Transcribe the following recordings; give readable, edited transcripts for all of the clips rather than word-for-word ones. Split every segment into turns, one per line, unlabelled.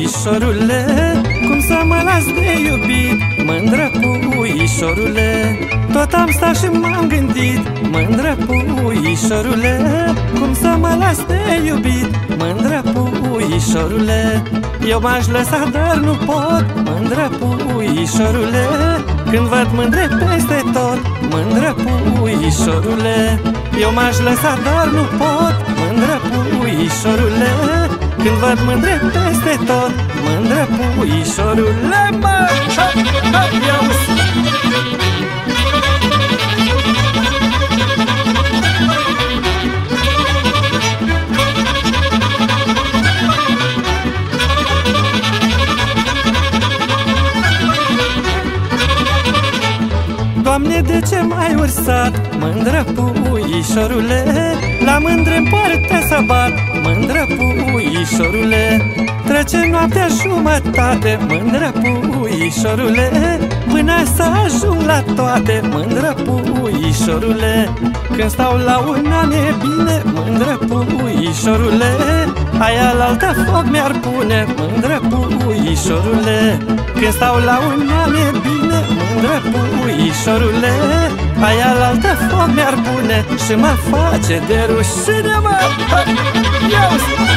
puișorule, cum să mă las de iubit, mândră puișorule. Tot am stat și m-am gândit, mândră puișorule, cum să mă las de iubit, mândră puișorule. Eu m-aș lăsa, dar nu pot, mândră puișorule, când văd mândre peste tot, mândră puișorule. Eu m-aș lăsa, dar nu pot, mândră puișorule, când văd mândre peste tot, mândră puișorule, mă! Doamne, de ce m-ai ursat, mândră puișorule? La mândre-n poartă să bat, mândră puișorule. Trece noaptea jumătate, mândră puișorule, până să ajung la toate, mândră puișorule. Când stau la una mi-e bine, mândră puișorule, aia la-altă foc mi-ar pune, mândră puișorule. Când stau la una mi-e bine, mândră puișorule, aia la-altă foc mi-ar pune și mă face de rușine, mă! Iau!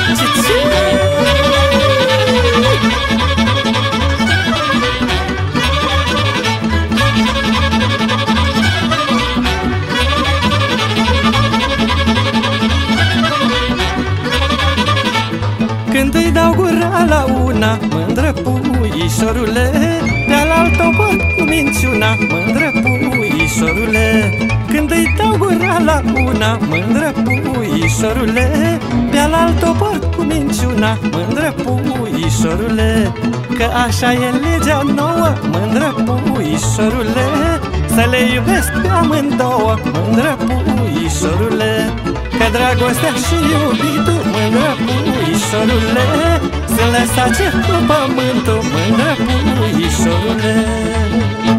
Când îi dau gura la una, mândră puișorule, de-alaltă o pot cu minciuna, mândră puișorule. Când îi dau gura la una, mândră puișorule, de-alaltă o pot cu minciuna, mândră puișorule. Că așa e legea nouă, mândră puișorule, să le iubesc pe amândouă, mândră puișorule. Că dragostea și iubitul, mândră puișorule, sunt lăsați cu pământul, mândră puișorule.